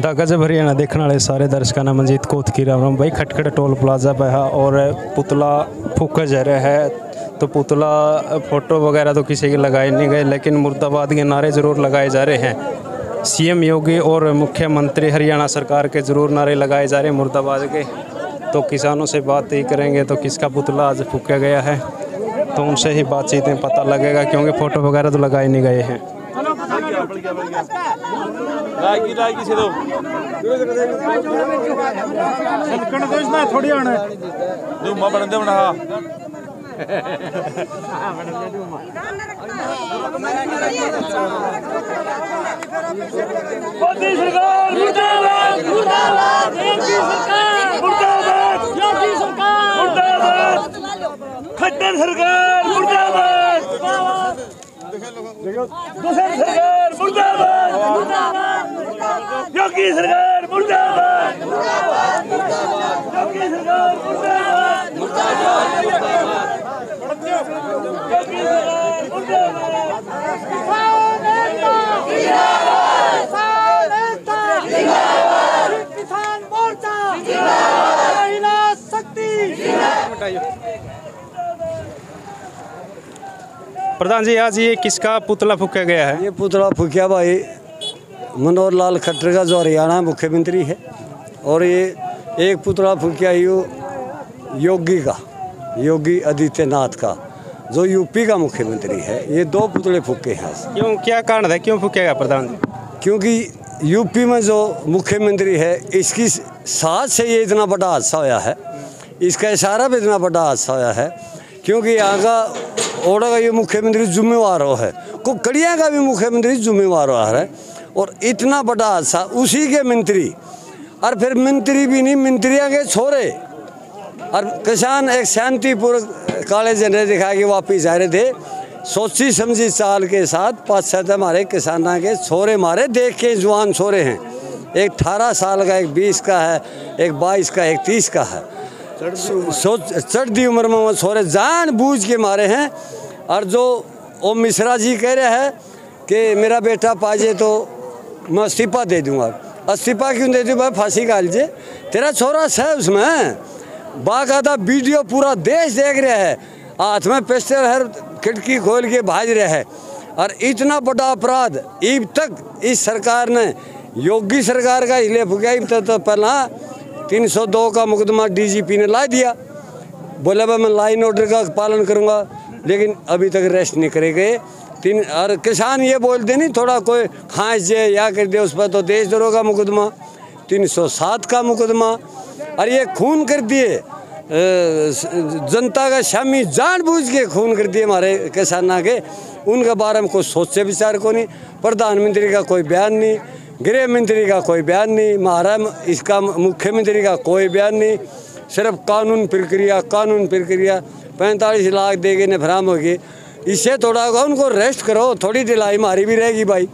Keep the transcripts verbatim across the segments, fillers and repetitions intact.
The गजब हरियाणा देखने वाले सारे दर्शकों ने मंजीत कोत की राम राम भाई। खटखट टोल प्लाजा पे है और पुतला फूका जा रहा है, तो पुतला फोटो वगैरह तो किसी के लगाए नहीं गए, लेकिन मुर्दाबाद के नारे ज़रूर लगाए जा रहे हैं। सीएम योगी और मुख्यमंत्री हरियाणा सरकार के ज़रूर नारे लगाए जा रहे हैं मुर्दाबाद के। तो किसानों से बात ही करेंगे तो किसका पुतला आज फूका गया है, तो उनसे ही बातचीत में पता लगेगा, क्योंकि फ़ोटो वगैरह तो लगाए नहीं गए हैं। थोड़ी आना खट्टर सरकार मुर्दाबाद, दूसरी सरकार मुर्दाबाद, योगी सरकार मुर्दाबाद, योगी सरकार मुर्दाबाद, योगी सरकार मुर्दाबाद। किसान मोर्चा महिला शक्ति। प्रधान जी, आज ये किसका पुतला फूका गया है? ये पुतला फूकिया भाई मनोहर लाल खट्टर का, जो हरियाणा मुख्यमंत्री है, और ये एक पुतला फूकिया यो योगी का, योगी आदित्यनाथ का, जो यूपी का मुख्यमंत्री है। ये दो पुतले फूके हैं। क्यों, क्या कारण है, क्यों फूकेगा प्रधान जी? क्योंकि यूपी में जो मुख्यमंत्री है, इसकी साथ से ये इतना बड़ा हादसा होया है, इसका इशारा भी इतना बड़ा हादसा होया है, क्योंकि यहाँ का ओड़ा का ये मुख्यमंत्री जिम्मेवार हो है, को कड़िया का भी मुख्यमंत्री जिम्मेवार हो है, और इतना बड़ा हादसा उसी के मंत्री, और फिर मंत्री भी नहीं, मंत्रियों के छोरे, और किसान एक शांतिपूर्वक काले झंडे दिखा के वापिस आ रहे थे, सोची समझी चाल के साथ। पाँच छः हमारे किसानों के छोरे मारे, देख के जवान छोरे हैं, एक अठारह साल का, एक बीस का है, एक बाईस का, एक तीस का है। सोच चढ़ती उम्र में वो छोरे जान बूझ के मारे हैं। और जो ओम मिश्रा जी कह रहे हैं कि मेरा बेटा पाजे तो मैं इस्तीफा दे दूंगा, इस्तीफा क्यों दे दूँ भाई, फांसी का लीजिए, तेरा छोरा है उसमें। बाकायदा वीडियो पूरा देश देख रहा है, हाथ में पिस्टल हर खिड़की खोल के भाज रहे हैं। और इतना बड़ा अपराध अब तक इस सरकार ने, योगी सरकार का हिले फुका, अब तक तो पहला तीन सौ दो का मुकदमा डीजीपी ने ला दिया, बोला भाई मैं लाइन ऑर्डर का पालन करूंगा, लेकिन अभी तक अरेस्ट नहीं करे गए। तीन और किसान ये बोलते नहीं थोड़ा कोई खांस जाए या कर दे, उस पर तो देशद्रोह का मुकदमा, तीन सौ सात का मुकदमा, और ये खून कर दिए जनता का, शामी जानबूझ के खून कर दिए हमारे किसाना के। उनके बारे में कोई सोचे विचार को नहीं, प्रधानमंत्री का कोई बयान नहीं, गृह मंत्री का कोई बयान नहीं, महाराष्ट्र इसका मुख्यमंत्री का कोई बयान नहीं, सिर्फ कानून प्रक्रिया कानून प्रक्रिया। पैंतालीस लाख देगे ने फराम होगी, इससे थोड़ा होगा, उनको रेस्ट करो, थोड़ी ढिलाई मारी भी रहेगी भाई।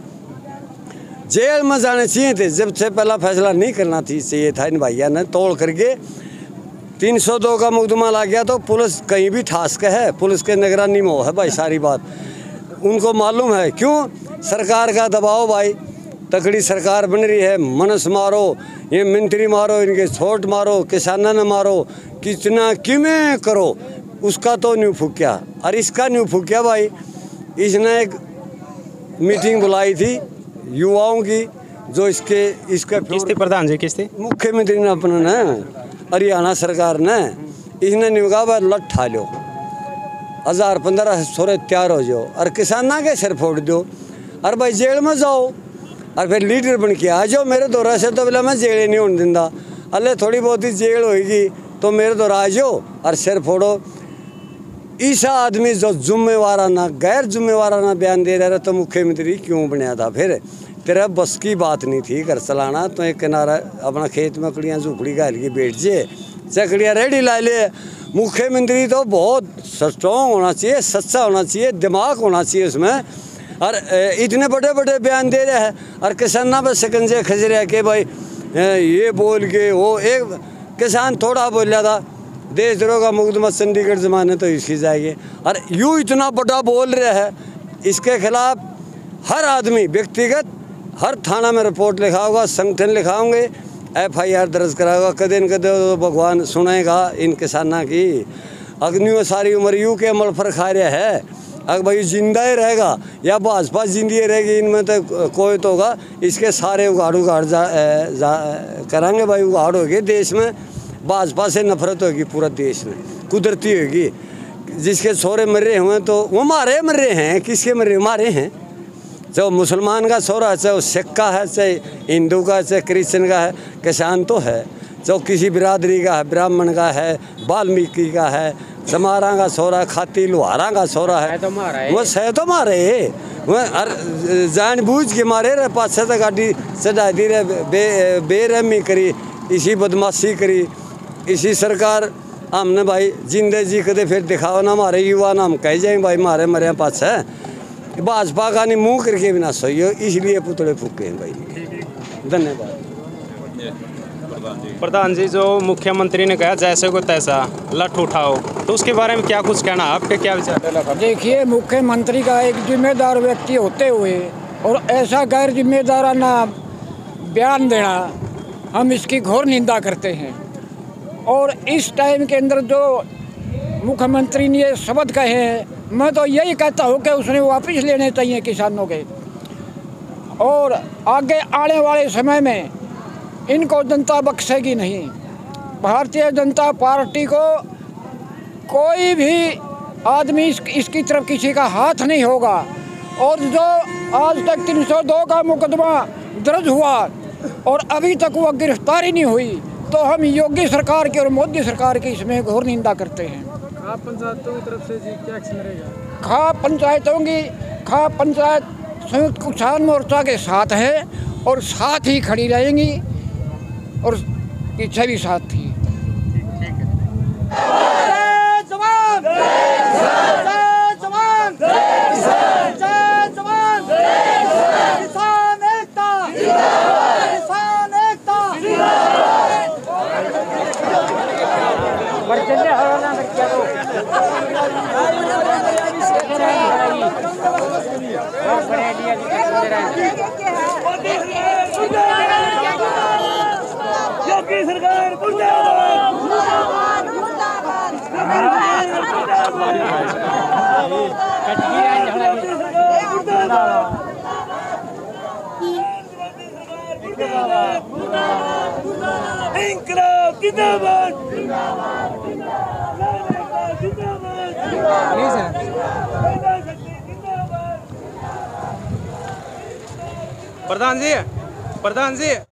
जेल में जाने चाहिए थे, जब से पहला फैसला नहीं करना चाहिए था इन भैया ने, तोड़ करके तीन सौ दो का मुकदमा ला गया। तो पुलिस कहीं भी ठास के है, पुलिस के निगरानी में है भाई सारी बात, उनको मालूम है। क्यों सरकार का दबाव भाई, तगड़ी सरकार बन रही है, मनस मारो, ये मंत्री मारो, इनके छोट मारो, किसानों ने मारो, कितना किमें करो, उसका तो न्यू फूकिया, और इसका न्यू फूकिया भाई। इसने एक मीटिंग बुलाई थी युवाओं की, जो इसके इसके किस्ती प्रधान जी, किस्ती मुख्यमंत्री ने अपने ने, हरियाणा सरकार ने, इसने नहीं कहा भाई लट ठा लो, हज़ार पंद्रह सोरे तैयार हो जाओ, और किसाना के सिर फोड़ दो, और भाई जेल में जाओ, और फिर लीडर बन के आ जाओ। मेरे दौरा से तो बोला मैं जेल नहीं होने दिंदा, अल्ले थोड़ी बहुत ही जेल होगी तो मेरे दौरा आ जाओ और सिर फोड़ो। ऐसा आदमी जो जुम्मेवाराना गैर जुम्मेवाराना बयान दे रहा है, तो मुख्यमंत्री क्यों बनया था? फिर तेरा बस की बात नहीं थी घर चलाना, तो एक किनारा अपना खेत में कड़ियाँ झुपड़ी गाल के बैठ जाए, चकड़ियाँ रेडी ला ले। मुख्यमंत्री तो बहुत स्ट्रॉन्ग होना चाहिए, सच्चा होना चाहिए, दिमाग होना चाहिए उसमें, और इतने बड़े बड़े बयान दे रहे हैं, और किसाना पर शिकंजे खस रहे कि भाई ये बोल के वो। एक किसान थोड़ा बोल था, देशद्रोह का मुकदमा चंडीगढ़ जमाने तो इसकी जाएगी, और यूँ इतना बड़ा बोल रहे हैं, इसके खिलाफ हर आदमी व्यक्तिगत हर थाना में रिपोर्ट लिखा होगा, संगठन लिखाओगे, एफ आई आर दर्ज कराओगा। कदे न कदे तो भगवान सुनेगा इन किसाना की। अग्नियों सारी उम्र यू के अमल पर खा रहा है, अगर भाई जिंदा ही रहेगा या भाजपा जिंदी रहेगी, इनमें तो कोई तो होगा। इसके सारे उगाड़ उगाड़ जा, जा कराएंगे भाई, उगाड़ होगी देश में। भाजपा से नफरत होगी पूरा देश में, कुदरती होगी। जिसके सोरे मर रहे हुए तो वो मारे मर रहे हैं, किसके मर रहे मारे हैं। चाहे मुसलमान का सोरा है, चाहे सिख का है, चाहे हिंदू का, चाहे क्रिश्चियन का है, किसान तो है। चाहे किसी बिरादरी का है, ब्राह्मण का है, वाल्मीकि का है, समारा का सोरा, खाती लुहारा का सोरा है, वो सह तो मारे वो जानबूझ के मारे रहे। पाँच छः गाड़ी चढ़ा दी रहे, बे बेरहमी करी, इसी बदमाशी करी, इसी सरकार हमने भाई जिंदे जी कदे फिर दिखाओ ना हमारे युवा ना हम कह जाए भाई मारे मरे पास है। भाजपा का नहीं मुँह करके भी ना सही हो, इसलिए पुतले फूके हैं भाई। धन्यवाद। प्रधान जी, जो मुख्यमंत्री ने कहा जैसे को तैसा लठ उठाओ, तो उसके बारे में क्या कुछ कहना, आपके क्या विचार? देखिए, मुख्यमंत्री का एक जिम्मेदार व्यक्ति होते हुए और ऐसा गैर जिम्मेदाराना बयान देना, हम इसकी घोर निंदा करते हैं। और इस टाइम के अंदर जो मुख्यमंत्री ने ये शब्द कहे हैं, मैं तो यही कहता हूँ कि उसने वापस लेने चाहिए किसानों के। और आगे आने वाले समय में इनको जनता बख्शेगी नहीं। भारतीय जनता पार्टी को कोई भी आदमी इस, इसकी तरफ किसी का हाथ नहीं होगा। और जो आज तक तीन सौ दो का मुकदमा दर्ज हुआ और अभी तक वो गिरफ्तारी नहीं हुई, तो हम योगी सरकार की और मोदी सरकार की इसमें घोर निंदा करते हैं। खाप पंचायतों की तरफ से जी क्या एक्शन रहेगा? खाप पंचायतों की खाप पंचायत संयुक्त किसान मोर्चा के साथ है और साथ ही खड़ी रहेंगी और पीछे भी साथ थी। जय जवान, जय जवान, जय जवान, किसान एकता, किसान एकता। योगी सरकार मुर्दाबाद, मुर्दाबाद, मुर्दाबाद, इंकलाब जिंदाबाद, प्रधान जी, प्रधान जी